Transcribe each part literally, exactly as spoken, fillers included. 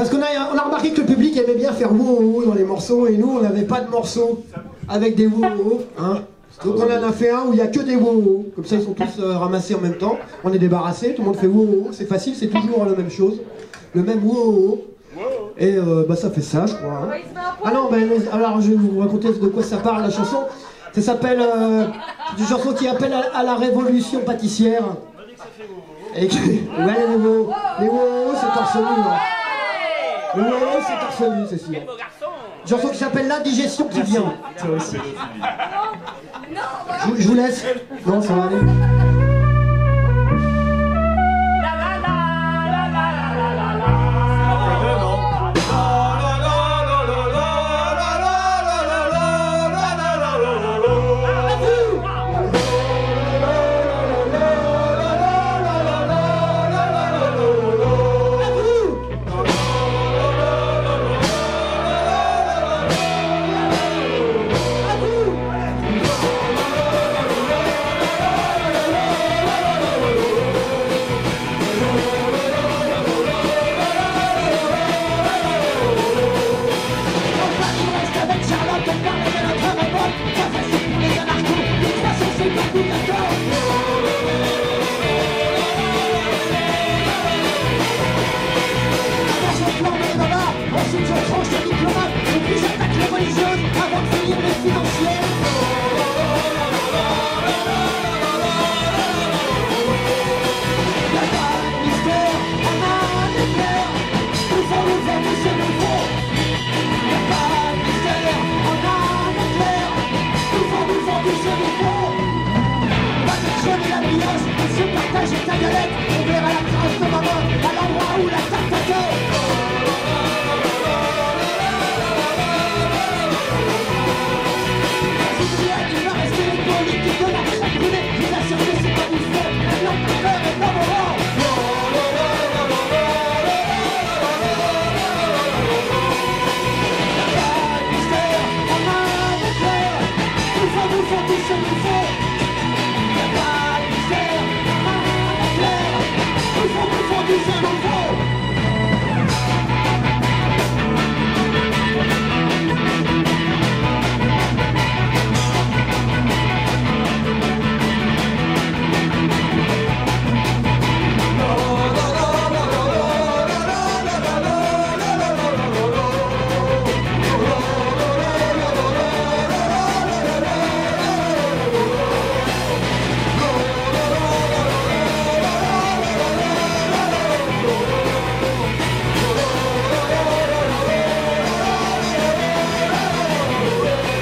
parce qu'on a, on a remarqué que le public aimait bien faire wow dans les morceaux et nous on n'avait pas de morceaux avec des wow, hein. Donc on en a fait un où il n'y a que des wow, comme ça ils sont tous euh, ramassés en même temps, on est débarrassé, tout le monde fait wow, c'est facile, c'est toujours la même chose, le même wow. Et euh, bah ça fait ça je crois. Hein. Ah non, bah, alors je vais vous raconter de quoi ça parle la chanson. Ça s'appelle euh, une chanson qui appelle à, à la révolution pâtissière. Et que, ouais les wow, les wow c'est torse nu. Hein. Les wow c'est torse nu c'est sûr. Une chanson qui s'appelle l'indigestion qui vient. Ça aussi. Je, je vous laisse. Non, ça va aller.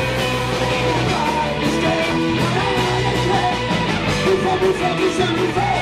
Nous sommes